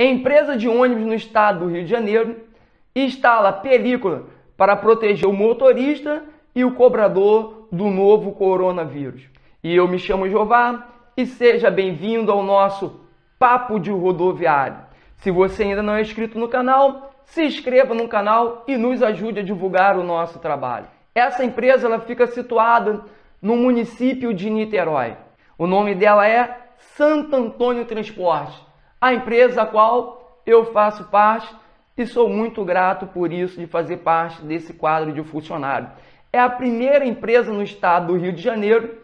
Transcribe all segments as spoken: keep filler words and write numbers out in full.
Empresa de ônibus no estado do Rio de Janeiro instala película para proteger o motorista e o cobrador do novo coronavírus. E eu me chamo Jová e seja bem-vindo ao nosso Papo de Rodoviário. Se você ainda não é inscrito no canal, se inscreva no canal e nos ajude a divulgar o nosso trabalho. Essa empresa ela fica situada no município de Niterói. O nome dela é Santo Antônio Transporte, a empresa a qual eu faço parte e sou muito grato por isso, de fazer parte desse quadro de funcionário. É a primeira empresa no estado do Rio de Janeiro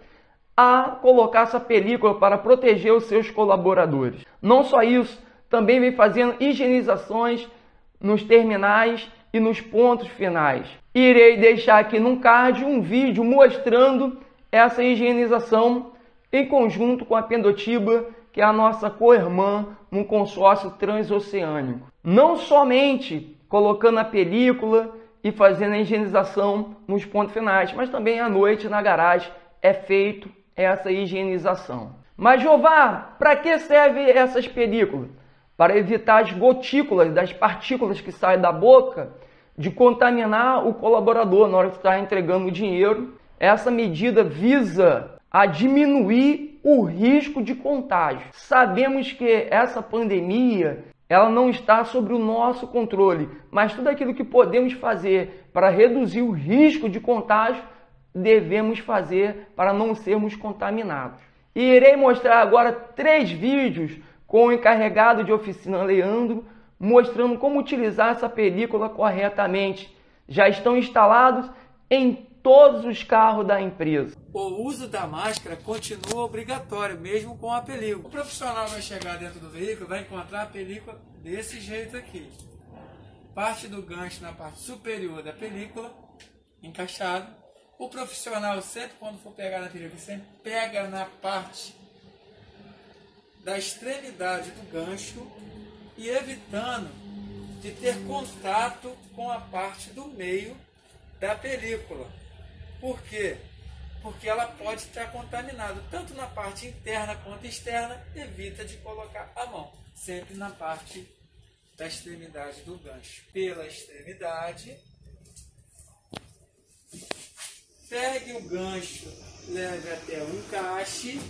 a colocar essa película para proteger os seus colaboradores. Não só isso, também vem fazendo higienizações nos terminais e nos pontos finais. Irei deixar aqui no card um vídeo mostrando essa higienização em conjunto com a Pendotiba, que é a nossa co-irmã no consórcio transoceânico. Não somente colocando a película e fazendo a higienização nos pontos finais, mas também à noite na garagem é feito essa higienização. Mas Jová, para que serve essas películas? Para evitar as gotículas das partículas que saem da boca de contaminar o colaborador na hora que está entregando o dinheiro. Essa medida visa a diminuir o risco de contágio. Sabemos que essa pandemia ela não está sob o nosso controle, mas tudo aquilo que podemos fazer para reduzir o risco de contágio, devemos fazer para não sermos contaminados. E irei mostrar agora três vídeos com o encarregado de oficina Leandro, mostrando como utilizar essa película corretamente. Já estão instalados em todos os carros da empresa. O uso da máscara continua obrigatório, mesmo com a película. O profissional vai chegar dentro do veículo, vai encontrar a película desse jeito aqui. Parte do gancho na parte superior da película, encaixado. O profissional sempre, quando for pegar na película, sempre pega na parte da extremidade do gancho e evitando de ter contato com a parte do meio da película. Por quê? Porque ela pode estar contaminada, tanto na parte interna quanto externa. Evita de colocar a mão, sempre na parte da extremidade do gancho. Pela extremidade, pegue o gancho, leve até o encaixe,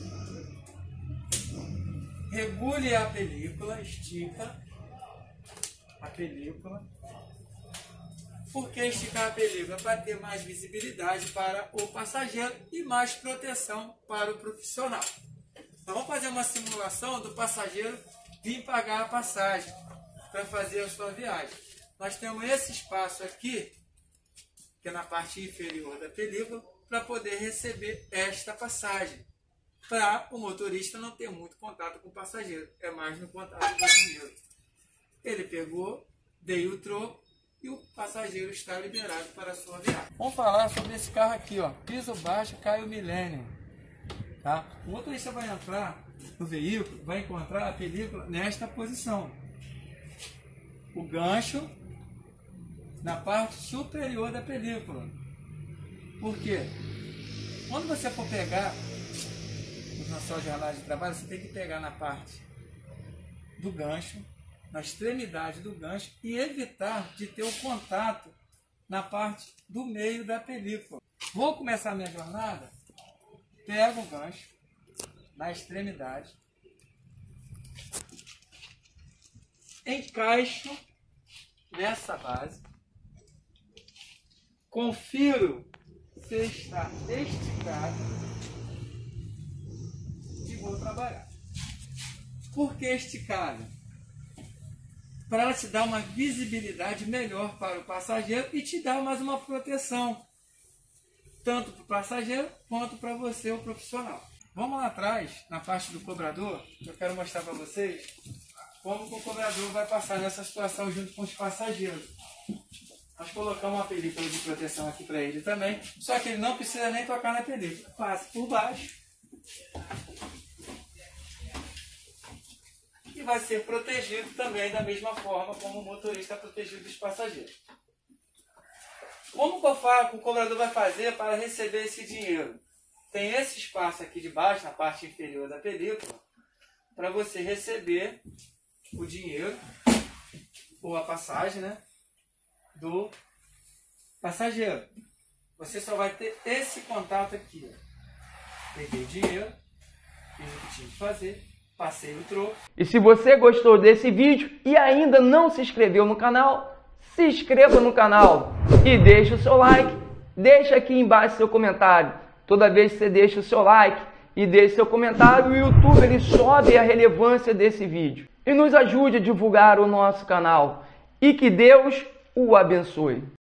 regule a película, estica a película. Por que esticar a película? Para ter mais visibilidade para o passageiro e mais proteção para o profissional. Então, vamos fazer uma simulação do passageiro vir pagar a passagem para fazer a sua viagem. Nós temos esse espaço aqui, que é na parte inferior da película, para poder receber esta passagem, para o motorista não ter muito contato com o passageiro, é mais no contato do dinheiro. Ele pegou, deu o troco e o passageiro está liberado para a sua viagem. Vamos falar sobre esse carro aqui, ó, piso baixo, Caio Millennium. Tá? O motorista vai entrar no veículo, vai encontrar a película nesta posição. O gancho na parte superior da película. Por quê? Quando você for pegar na sua jornada de trabalho, você tem que pegar na parte do gancho, na extremidade do gancho, e evitar de ter o contato na parte do meio da película. Vou começar a minha jornada, pego o gancho na extremidade, encaixo nessa base, confiro se está esticado e vou trabalhar. Por que esticado? Para ela te dar uma visibilidade melhor para o passageiro e te dar mais uma proteção, tanto para o passageiro quanto para você, o profissional. Vamos lá atrás, na parte do cobrador, eu quero mostrar para vocês como o cobrador vai passar nessa situação junto com os passageiros. Nós colocamos uma película de proteção aqui para ele também, só que ele não precisa nem tocar na película. Passa por baixo e vai ser protegido também da mesma forma como o motorista é protegido dos passageiros. Como que eu falo que o cobrador vai fazer para receber esse dinheiro? Tem esse espaço aqui de baixo, na parte inferior da película, para você receber o dinheiro, ou a passagem, né, do passageiro. Você só vai ter esse contato aqui. Ó. Peguei o dinheiro, fiz o que tinha que fazer, passei o troco. E se você gostou desse vídeo e ainda não se inscreveu no canal, se inscreva no canal e deixe o seu like. Deixa aqui embaixo seu comentário. Toda vez que você deixa o seu like e deixa seu comentário, o YouTube ele sobe a relevância desse vídeo. E nos ajude a divulgar o nosso canal. E que Deus o abençoe.